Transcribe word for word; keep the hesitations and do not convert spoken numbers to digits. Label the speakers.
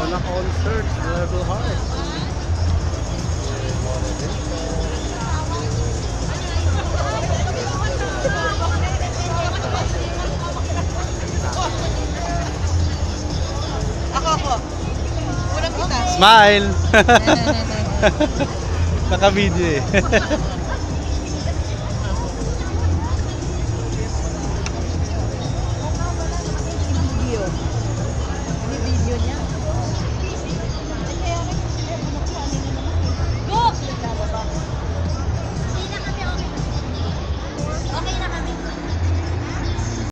Speaker 1: na concert, Level Heart.
Speaker 2: Ako, ako. Unang kita.
Speaker 1: Smile! Naka-video eh.